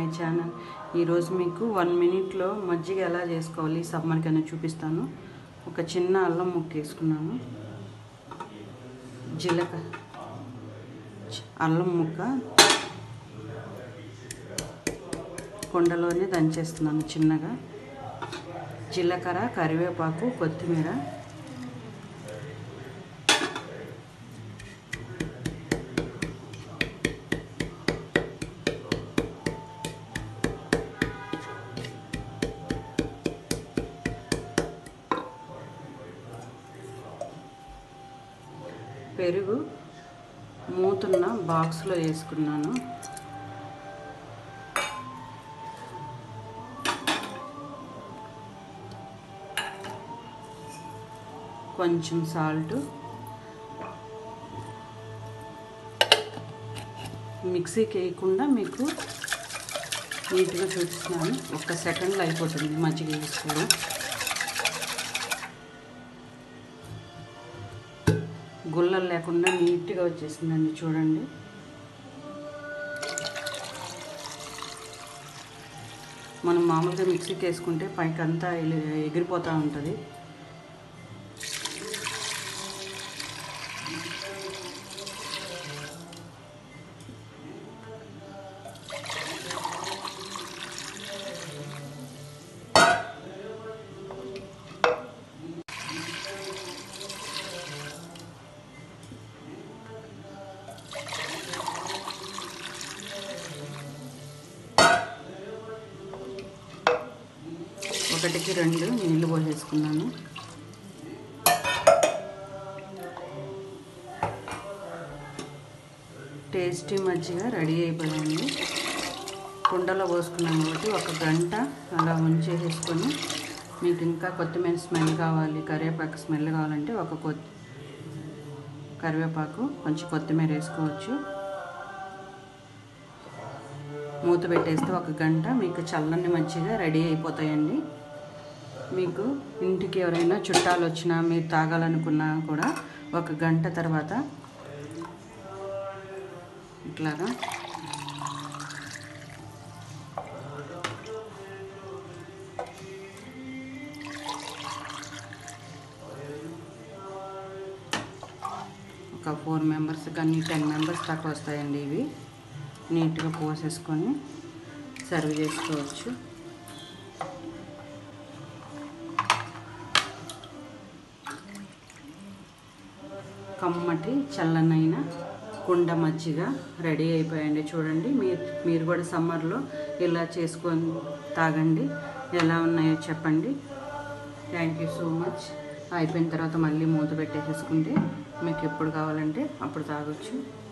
My channel. ఈరోజు మీకు 1 మినిట్లో మజ్జిగ ఎలా చేసుకోవాలి సమ్మర్కి అనేది చూపిస్తాను. ఒక చిన్న అల్లం ముక్క వేసుకున్నాను, జీలకర్ర అల్లం ముక్క కుండలోనే దంచేస్తున్నాను చిన్నగా, జీలకర్ర, కరివేపాకు, కొత్తిమీర, పెరుగు మూతున్న బాక్స్లో వేసుకున్నాను, కొంచెం సాల్ట్, మిక్సీకి వేయకుండా మీకు నీట్గా చూపిస్తున్నాను. 1 సెకండ్లో అయిపోతుంది మజ్జిగ వేసుకోవడం. గుల్లలు లేకుండా నీట్గా వచ్చేసిందండి, చూడండి. మనం మామూలుగా మిక్సీకి వేసుకుంటే పైకంతా ఎగిరిపోతూ ఉంటుంది. ఒకటికి 2 నీళ్ళు పోసేసుకున్నాను. టేస్టీ మజ్జిగ రెడీ అయిపోయింది. కుండలో పోసుకున్నాను కాబట్టి 1 గంట అలా ఉంచేసుకొని, మీకు ఇంకా కొత్తిమీర స్మెల్ కావాలి, కరివేపాకు స్మెల్ కావాలంటే కరివేపాకు కొంచెం కొత్తిమీర వేసుకోవచ్చు. మూత పెట్టేస్తే 1 గంట మీకు చల్లని మజ్జిగ రెడీ అయిపోతాయండి. మీకు ఇంటికి ఎవరైనా చుట్టాలు వచ్చినా మీరు తాగాలనుకున్నా కూడా 1 గంట తర్వాత ఇట్లాగా ఒక 4 మెంబర్స్ కానీ 10 మెంబర్స్ దాకా వస్తాయండి. ఇవి నీట్గా పోసేసుకొని సర్వ్ చేసుకోవచ్చు. కమ్మటి చల్లనైన కుండ మజ్జిగ రెడీ అయిపోయండి. చూడండి, మీరు కూడా సమ్మర్లో ఇలా చేసుకొని తాగండి. ఎలా ఉన్నాయో చెప్పండి. Thank you so much. అయిపోయిన తర్వాత మళ్ళీ మూత పెట్టేసేసుకుంటే మీకు ఎప్పుడు కావాలంటే అప్పుడు తాగొచ్చు.